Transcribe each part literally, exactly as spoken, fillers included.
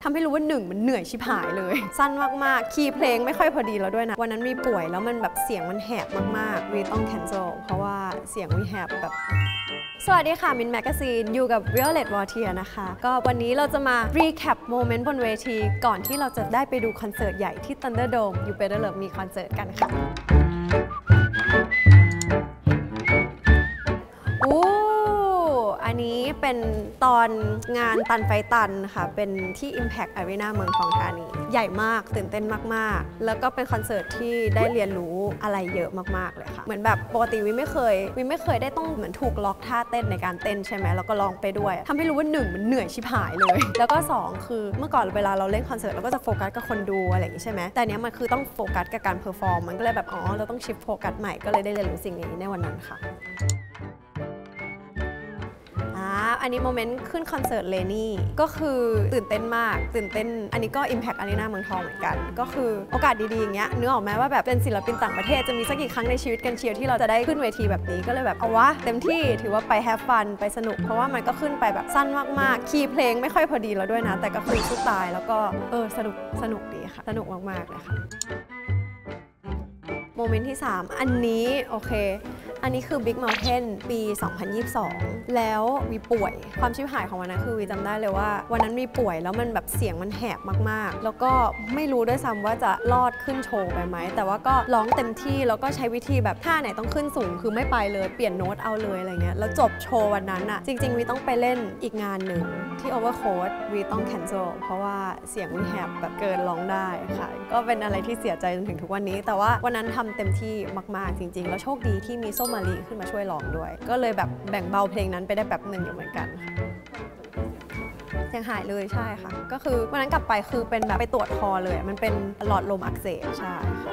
ทำให้รู้ว่าหนึ่งมันเหนื่อยชิบหายเลยสั้นมากๆคีย์เพลงไม่ค่อยพอดีแล้วด้วยนะวันนั้นวีป่วยแล้วมันแบบเสียงมันแหบมากๆวีต้อง cancel เพราะว่าเสียงวีแหบแบบสวัสดีค่ะมินแมกซีนอยู่กับ Violet Voltier นะคะก็วันนี้เราจะมา recap โมเมนต์บนเวทีก่อนที่เราจะได้ไปดูคอนเสิร์ตใหญ่ที่ Thunderdome You Better Love Me คอนเสิร์ตกันค่ะอันนี้เป็นตอนงานตันไฟตันค่ะเป็นที่ Impact Arena เมืองทองธานีใหญ่มากตื่นเต้นมากๆแล้วก็เป็นคอนเสิร์ตที่ได้เรียนรู้อะไรเยอะมากๆเลยค่ะเหมือนแบบปกติวิไม่เคยวิไม่เคยได้ต้องเหมือนถูกล็อกท่าเต้นในการเต้นใช่ไหมแล้วก็ร้องไปด้วยทำให้รู้ว่าหนึ่งมันเหนื่อยชิบหายเลยแล้วก็สองคือเมื่อก่อนเวลาเราเล่นคอนเสิร์ตเราก็จะโฟกัสกับคนดูอะไรอย่างนี้ใช่ไหมแต่เนี้ยมันคือต้องโฟกัสกับการเพอร์ฟอร์มมันก็เลยแบบอ๋อเราต้องชิฟโฟกัสใหม่ก็เลยได้เรียนรู้สิ่งนี้ในวันนั้นค่ะอันนี้โมเมนต์ขึ้นคอนเสิร์ตเลนี่ก็คือตื่นเต้นมากตื่นเต้นอันนี้ก็ Impact Arena เมืองทองเหมือนกันก็คือโอกาสดีๆอย่างเงี้ยนึกออกไหมว่าแบบเป็นศิลปินต่างประเทศจะมีสักกี่ครั้งในชีวิตกันเชียวที่เราจะได้ขึ้นเวทีแบบนี้ก็เลยแบบเอาวะเต็มที่ถือว่าไปแฮปฟันไปสนุกเพราะว่ามันก็ขึ้นไปแบบสั้นมากๆคีย์เพลงไม่ค่อยพอดีแล้วด้วยนะแต่ก็คือสู้ตายแล้วก็เออสนุกสนุกดีค่ะสนุกมากๆเลยค่ะโมเมนต์ที่สามอันนี้โอเคอันนี้คือ Big Mountain ปี สองพันยี่สิบสอง แล้ววีป่วยความชิบหายของวันนั้นคือวีจำได้เลยว่าวันนั้นวีป่วยแล้วมันแบบเสียงมันแหบมากๆแล้วก็ไม่รู้ด้วยซ้ำว่าจะรอดขึ้นโชว์ไปไหมแต่ว่าก็ร้องเต็มที่แล้วก็ใช้วิธีแบบท่าไหนต้องขึ้นสูงคือไม่ไปเลยเปลี่ยนโน้ตเอาเลยอะไรเงี้ยแล้วจบโชว์วันนั้นอะจริงๆวีต้องไปเล่นอีกงานหนึ่งที่ Overcoat วีต้อง cancel เพราะว่าเสียงวีแหบแบบเกินร้องได้ค่ะก็เป็นอะไรที่เสียใจจนถึงทุกวันนี้แต่ว่าวันนั้นทำเต็มที่มากๆจริงๆแล้วโชคดีที่มีส้มมาลีขึ้นมาช่วยร้องด้วยก็เลยแบบแบ่งเบาเพลงนั้นไปได้แบบหนึ่งอยู่เหมือนกันค่ะยังหายเลยใช่ค่ะก็คือวันนั้นกลับไปคือเป็นแบบไปตรวจคอเลยมันเป็นหลอดลมอักเสบใช่ค่ะ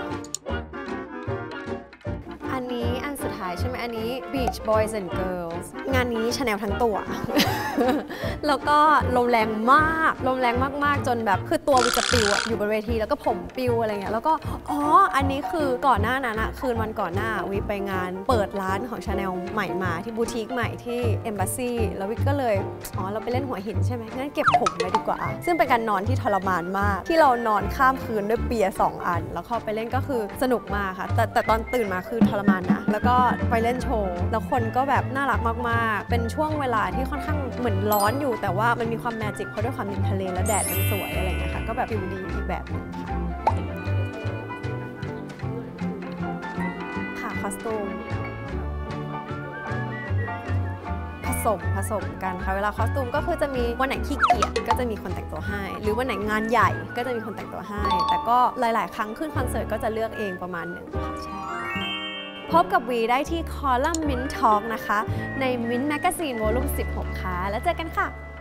อันนี้อันสุดท้ายใช่ไหมอันนี้ Beach Boys and Girls งานนี้ชาแนลทั้งตัว แล้วก็ลมแรงมากลมแรงมากๆจนแบบคือตัววิจะปิวอยู่บนเวทีแล้วก็ผมปิวอะไรเงี้ยแล้วก็อ๋ออันนี้คือก่อนหน้านั้นอะคืนวันก่อนหน้าวิไปงานเปิดร้านของชาแนลใหม่มาที่บูติกใหม่ที่ Embassy แล้ววิก็เลยอ๋อเราไปเล่นหัวหินใช่ไหมงั้นเก็บผมไว้ดีกว่าซึ่งเป็นการนอนที่ทรมานมากที่เรานอนข้ามคืนด้วยเปียร์สองอันแล้วเข้าไปเล่นก็คือสนุกมากค่ะแต่แต่ตอนตื่นมาคือทรมานนะแล้วก็ไปเล่นโชว์แล้วคนก็แบบน่ารักมากๆเป็นช่วงเวลาที่ค่อนข้างเหมือนร้อนอยู่แต่ว่ามันมีความแมจิกเพราะด้วยความเป็นทะเลและแดดมันสวยอะไรอย่างเงี้ยค่ะก็แบบฟิลดีอีกแบบนึงค่ะคอสตูมผสมผสมกันค่ะเวลาคอสตูมก็คือจะมีวันไหนขี้เกียจก็จะมีคนแต่งตัวให้หรือวันไหนงานใหญ่ก็จะมีคนแต่งตัวให้แต่ก็หลายๆครั้งขึ้นคอนเสิร์ตก็จะเลือกเองประมาณหนึ่งค่ะใช่พบกับวีได้ที่คอลัมน์ Mint Talk นะคะใน Mint Magazine วอลุ่มสิบหกค่ะแล้วเจอกันค่ะ